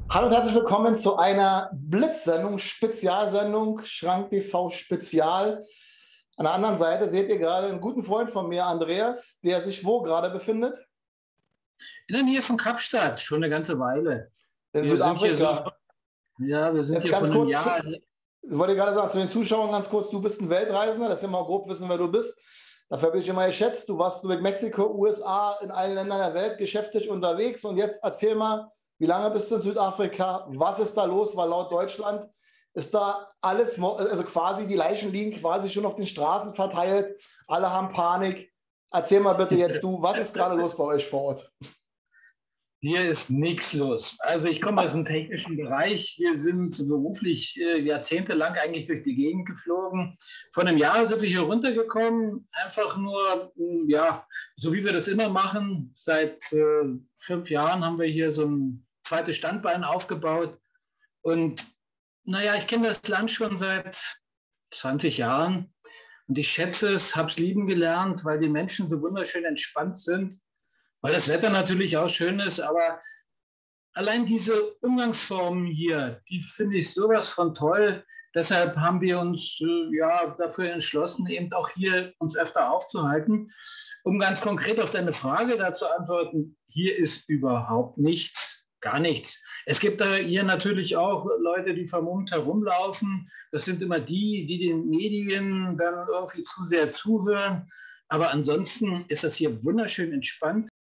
Hallo und herzlich willkommen zu einer Blitzsendung, Spezialsendung, Schrank TV Spezial. An der anderen Seite seht ihr gerade einen guten Freund von mir, Andreas, der sich wo gerade befindet? In der Nähe von Kapstadt, schon eine ganze Weile. In Wir sind hier so, Südafrika. ja, wir sind Jetzt hier ganz von einem kurz, Jahr. ich wollte gerade sagen, zu den Zuschauern ganz kurz, du bist ein Weltreisender, dass wir mal grob wissen, wer du bist. Dafür bin ich immer geschätzt. Du warst mit Mexiko, USA, in allen Ländern der Welt geschäftlich unterwegs. Und jetzt erzähl mal, wie lange bist du in Südafrika? Was ist da los? Weil laut Deutschland ist da alles, also quasi die Leichen liegen quasi schon auf den Straßen verteilt. Alle haben Panik. Erzähl mal bitte jetzt du, was ist gerade los bei euch vor Ort? Hier ist nichts los. Also ich komme aus dem technischen Bereich. Wir sind beruflich jahrzehntelang eigentlich durch die Gegend geflogen. Vor einem Jahr sind wir hier runtergekommen, einfach nur, ja, so wie wir das immer machen. Seit 5 Jahren haben wir hier so ein zweites Standbein aufgebaut. Und naja, ich kenne das Land schon seit 20 Jahren. Und ich schätze es, habe es lieben gelernt, weil die Menschen so wunderschön entspannt sind, weil das Wetter natürlich auch schön ist, aber allein diese Umgangsformen hier, die finde ich sowas von toll. Deshalb haben wir uns ja dafür entschlossen, eben auch hier uns öfter aufzuhalten. Um ganz konkret auf deine Frage dazu antworten, hier ist überhaupt nichts, gar nichts. Es gibt da hier natürlich auch Leute, die vermummt herumlaufen. Das sind immer die den Medien dann irgendwie zu sehr zuhören. Aber ansonsten ist das hier wunderschön entspannt.